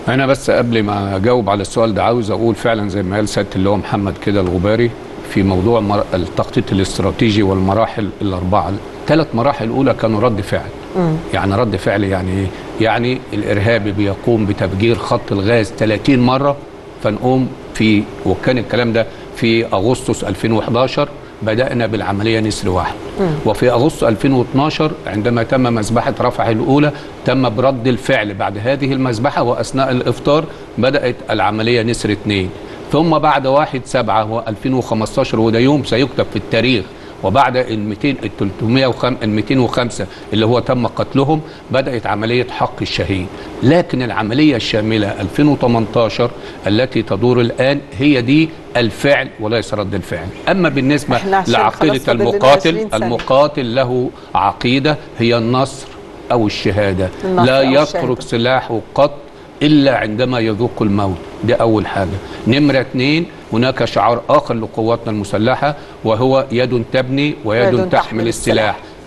أنا بس قبل ما أجاوب على السؤال ده عاوز أقول فعلا زي ما قال سيادة اللواء محمد كده الغباري في موضوع التخطيط الاستراتيجي والمراحل الأربعة. 3 مراحل أولى كانوا رد فعل. يعني رد فعل يعني إيه؟ يعني الإرهابي بيقوم بتفجير خط الغاز 30 مرة فنقوم وكان الكلام ده في أغسطس 2011 بدأنا بالعملية نسر 1. وفي أغسطس 2012 عندما تم مذبحة رفح الأولى تم برد الفعل بعد هذه المذبحة، وأثناء الإفطار بدأت العملية نسر 2. ثم بعد 1/7/2015 وده يوم سيكتب في التاريخ، وبعد ال 205 اللي هو تم قتلهم بدأت عملية حق الشهيد. لكن العملية الشاملة 2018 التي تدور الآن هي دي الفعل وليس رد الفعل. أما بالنسبة لعقيدة المقاتل له عقيدة هي النصر أو الشهادة، لا يترك سلاحه قط إلا عندما يذوق الموت. دي أول حاجة. نمرة 2 هناك شعار آخر لقواتنا المسلحة وهو يد تبني ويد تحمل السلاح.